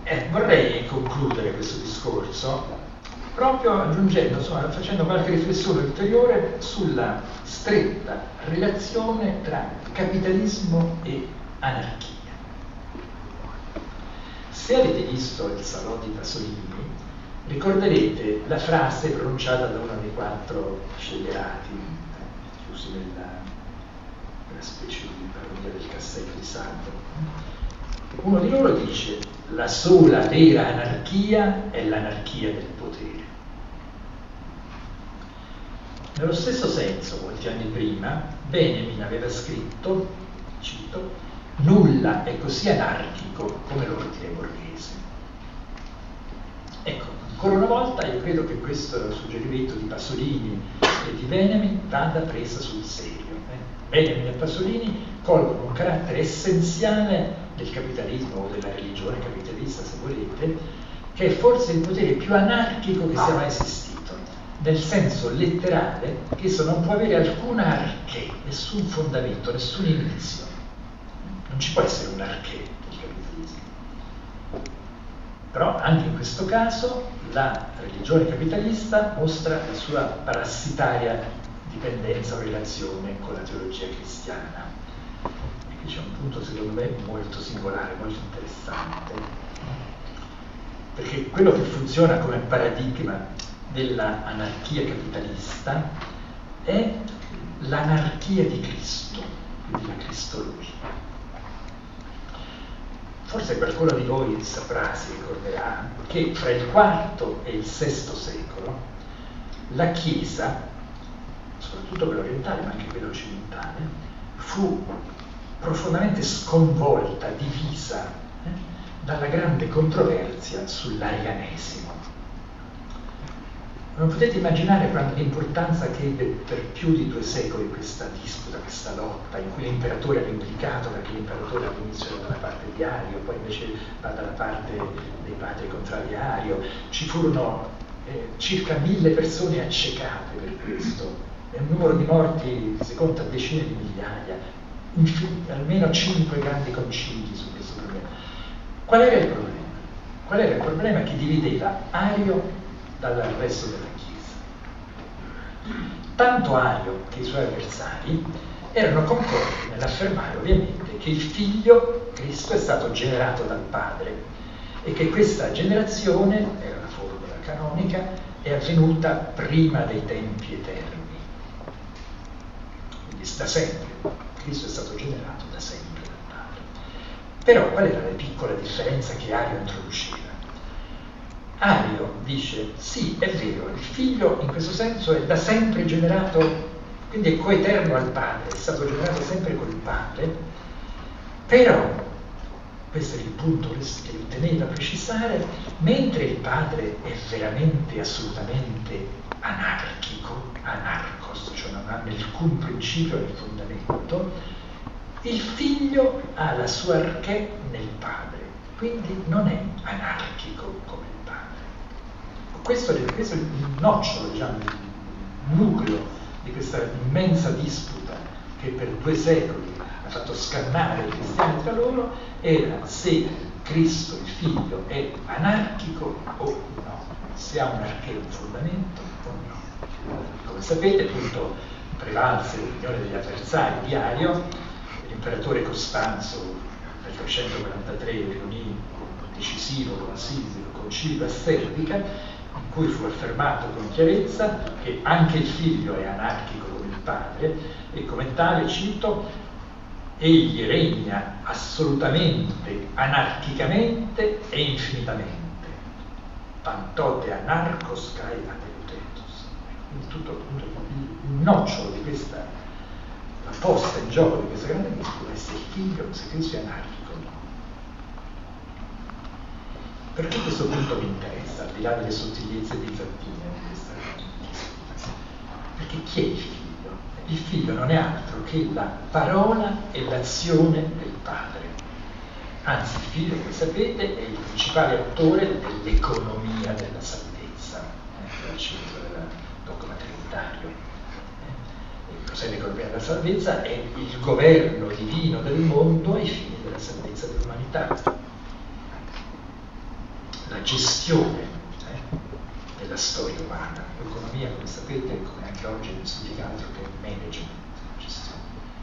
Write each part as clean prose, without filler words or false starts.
Vorrei concludere questo discorso proprio aggiungendo, insomma, facendo qualche riflessione ulteriore sulla stretta relazione tra capitalismo e anarchia. Se avete visto il Salò di Pasolini, ricorderete la frase pronunciata da uno dei 4 scellerati, chiusi nella specie di parodia del Castello di Sando. Uno di loro dice: la sola vera anarchia è l'anarchia del potere. Nello stesso senso, molti anni prima, Benjamin aveva scritto, cito, nulla è così anarchico come l'ordine borghese. Ecco, ancora una volta io credo che questo suggerimento di Pasolini e di Benjamin vada presa sul serio. Benjamin e Pasolini colgono un carattere essenziale del capitalismo o della religione capitalista, se volete, che è forse il potere più anarchico che sia mai esistito, nel senso letterale che esso non può avere alcuna arché, nessun fondamento, nessun inizio. Non ci può essere un arché del capitalismo. Però anche in questo caso la religione capitalista mostra la sua parassitaria dipendenza o relazione con la teologia cristiana. E qui c'è un punto secondo me molto singolare, molto interessante, perché quello che funziona come paradigma della anarchia capitalista è l'anarchia di Cristo, quindi la cristologia. Forse qualcuno di voi saprà, si ricorderà, che fra il IV e il VI secolo la Chiesa, soprattutto quella orientale ma anche quella occidentale, fu profondamente sconvolta, divisa dalla grande controversia sull'arianesimo. Non potete immaginare l'importanza che ebbe per più di 2 secoli questa disputa, questa lotta, in cui l'imperatore era implicato, perché l'imperatore all'inizio era dalla parte di Ario, poi invece va dalla parte dei padri contrari a Ario. Ci furono circa 1000 persone accecate per questo, e un numero di morti si conta a decine di migliaia, almeno 5 grandi concili su questo problema. Qual era il problema? Qual era il problema che divideva Ario dal resto della Chiesa? Tanto Ario che i suoi avversari erano concordi nell'affermare ovviamente che il figlio Cristo è stato generato dal padre e che questa generazione, era la formula canonica, è avvenuta prima dei tempi eterni. Quindi da sempre, Cristo è stato generato da sempre dal padre. Però qual era la piccola differenza che Ario introduceva? Ario dice, sì, è vero, il figlio in questo senso è da sempre generato, quindi è coeterno al padre, è stato generato sempre col padre, però, questo è il punto che teneva a precisare, mentre il padre è veramente, assolutamente anarchico, anarcos, cioè non ha alcun principio nel fondamento, il figlio ha la sua arché nel padre, quindi non è anarchico come il padre. Questo è il nocciolo, diciamo, il nucleo di questa immensa disputa che per 2 secoli ha fatto scannare i cristiani tra loro, era se Cristo, il figlio, è anarchico o no, se ha un arché, un fondamento o no. Come sapete, appunto, prevalse l'opinione degli avversari di Ario. L'imperatore Costanzo nel 343 riunì un decisivo concilio a Serdica, in cui fu affermato con chiarezza che anche il figlio è anarchico come il padre e come tale, cito, egli regna assolutamente, anarchicamente e infinitamente. Pantote anarchos cae adelutetus. Quindi tutto appunto il nocciolo di questa, la posta in gioco di questa grande disputa è se il figlio, se Cristo è anarchico o no. Perché questo punto mi interessa, al di là delle sottigliezze bizantine di questa disputa? Perché chi è il figlio? Il figlio non è altro che la parola e l'azione del padre. Anzi, il figlio, come sapete, è il principale attore dell'economia della salvezza, che è al centro del dogma trinitario. E cos'è l'economia della salvezza? È il governo divino del mondo ai fini della salvezza dell'umanità. gestione della storia umana. L'economia, come sapete, come anche oggi, non significa altro che management, gestione.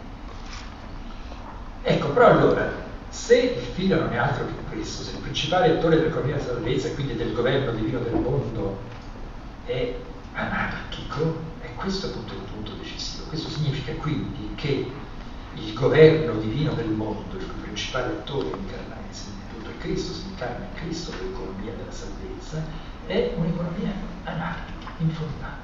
Ecco, però allora, se il figlio non è altro che questo, se il principale attore dell'economia della salvezza e quindi del governo divino del mondo è anarchico, e questo è appunto il punto decisivo. Questo significa quindi che il governo divino del mondo, il cui principale attore appunto è Cristo, si incarna in Cristo, l'economia della salvezza, è un'economia anarchica, infondata.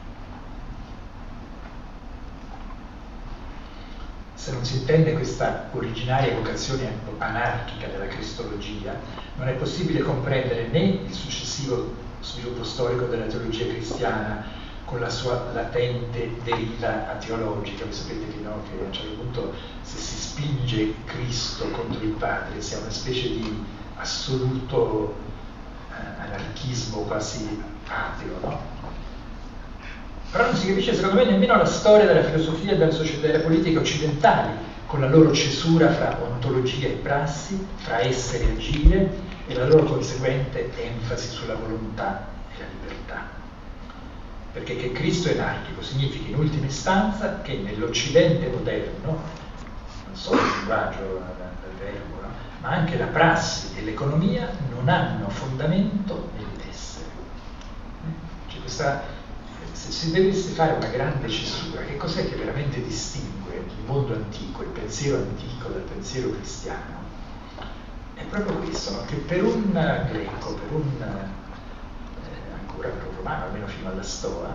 Se non si intende questa originaria vocazione anarchica della cristologia, non è possibile comprendere né il successivo sviluppo storico della teologia cristiana con la sua latente deriva teologica. Voi sapete che, no, che a un certo punto, se si spinge Cristo contro il Padre, si ha una specie di assoluto anarchismo quasi ateo, no? Però non si capisce, secondo me, nemmeno la storia della filosofia e della società e della politica occidentali, con la loro cesura fra ontologia e prassi, fra essere e agire, e la loro conseguente enfasi sulla volontà e la libertà. Perché che Cristo è anarchico significa in ultima istanza che nell'Occidente moderno, non solo il linguaggio del verbo, no, ma anche la prassi e l'economia non hanno fondamento nell'essere. C'è questa... Se si dovesse fare una grande cesura, che cos'è che veramente distingue il mondo antico, il pensiero antico dal pensiero cristiano? È proprio questo, no? Che per un greco, per un ancora per un romano, almeno fino alla Stoa,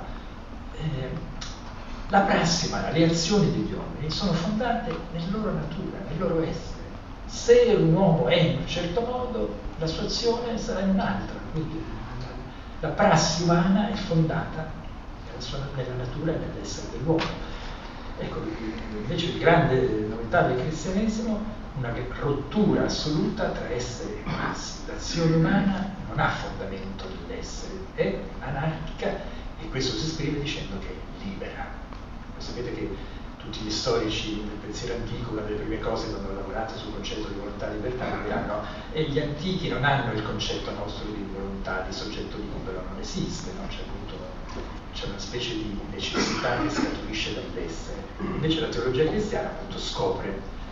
la prassi umana, le azioni degli uomini sono fondate nella loro natura, nel loro essere. Se un uomo è in un certo modo, la sua azione sarà in un'altra. Quindi la prassi umana è fondata nella natura e nell'essere dell'uomo. Ecco, invece di grande novità del cristianesimo, una rottura assoluta tra essere e prassi. L'azione umana non ha fondamento nell'essere, è anarchica, e questo si esprime dicendo che è libera. Voi sapete che tutti gli storici del pensiero antico, una delle prime cose quando hanno lavorato sul concetto di volontà e libertà, diranno: e gli antichi non hanno il concetto nostro di volontà, di soggetto libero, non esiste, no? C'è una specie di necessità che scaturisce dall'essere. Invece la teologia cristiana appunto scopre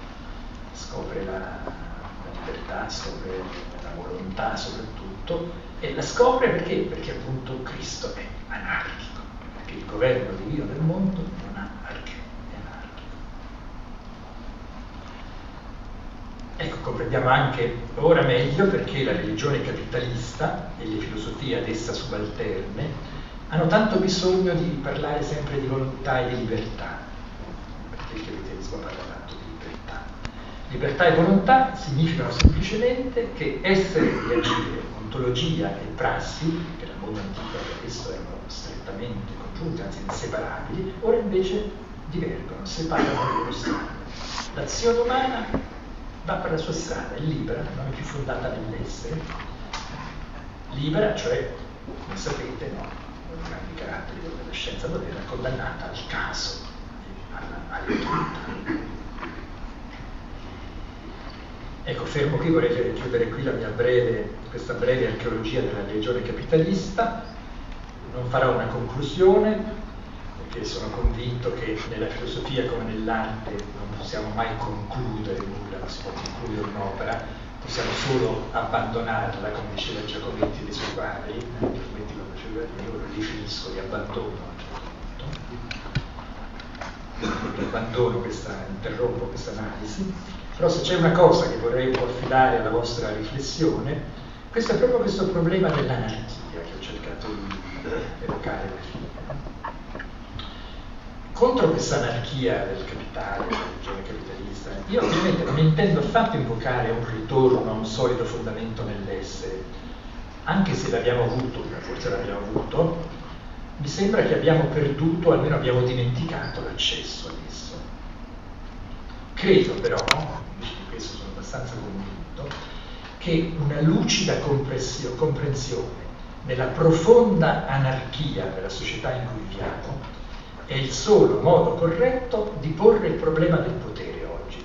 la libertà, scopre la volontà soprattutto, e la scopre perché? Perché appunto Cristo è anarchico, perché il governo divino del mondo non ha arche, è anarchico. Ecco, comprendiamo anche ora meglio perché la religione capitalista e le filosofie ad essa subalterne hanno tanto bisogno di parlare sempre di volontà e di libertà, perché il capitalismo parla tanto di libertà. Libertà e volontà significano semplicemente che essere e agire, ontologia e prassi, che nel mondo antico questo erano strettamente congiunti, anzi inseparabili, ora invece divergono, separano le loro strade. L'azione umana va per la sua strada, è libera, non è più fondata nell'essere, libera, cioè, come sapete, no? Grandi caratteri della scienza moderna, condannata al caso, all'autorità. Ecco, fermo qui, vorrei chiudere qui questa breve archeologia della religione capitalista. Non farò una conclusione, perché sono convinto che nella filosofia come nell'arte non possiamo mai concludere nulla, non si può concludere un'opera, possiamo solo abbandonarla, come diceva Giacometti dei suoi quadri. Giacometti quando diceva io lo definisco di abbandono a un certo punto. Abbandono interrompo questa analisi. Però se c'è una cosa che vorrei un po' affidare alla vostra riflessione, questo è proprio questo problema dell'anarchia che ho cercato di evocare alla fine. Contro questa anarchia del capitale, della religione capitalista, io ovviamente non intendo affatto invocare un ritorno a un solido fondamento nell'essere, anche se l'abbiamo avuto, forse l'abbiamo avuto, mi sembra che abbiamo perduto, almeno abbiamo dimenticato l'accesso ad esso. Credo però, invece di questo sono abbastanza convinto, che una lucida comprensione della profonda anarchia della società in cui viviamo è il solo modo corretto di porre il problema del potere oggi.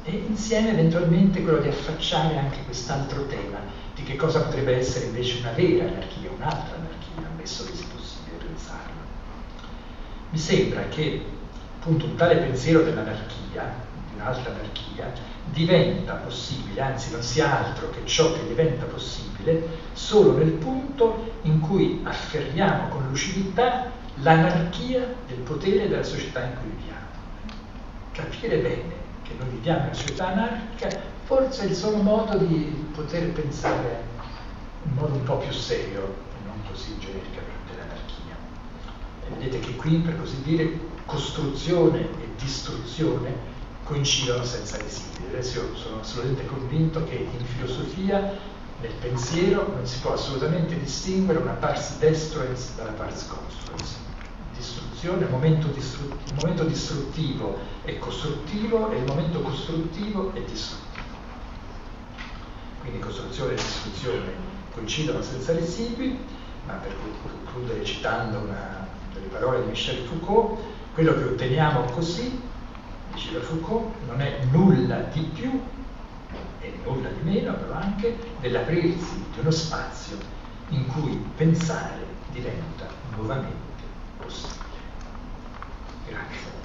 e insieme eventualmente quello di affacciare anche quest'altro tema di che cosa potrebbe essere invece una vera anarchia, un'altra anarchia, ammesso che sia possibile pensarlo. Mi sembra che appunto un tale pensiero dell'anarchia, di un'altra anarchia, diventa possibile, anzi non sia altro che ciò che diventa possibile solo nel punto in cui afferriamo con lucidità l'anarchia del potere e della società in cui viviamo. Capire bene che noi viviamo in una società anarchica forse è il solo modo di poter pensare in modo un po' più serio e non così genericamente l'anarchia. E vedete che qui, per così dire, costruzione e distruzione coincidono senza residui. Adesso io sono assolutamente convinto che in filosofia, nel pensiero, non si può assolutamente distinguere una pars destruens dalla pars construens. Distruzione, il momento distruttivo è costruttivo e il momento costruttivo è distruttivo. Quindi costruzione e distruzione coincidono senza residui, ma per concludere citando delle parole di Michel Foucault, quello che otteniamo così, diceva Foucault, non è nulla di più e nulla di meno, però anche dell'aprirsi di uno spazio in cui pensare diventa nuovamente possibile. Grazie.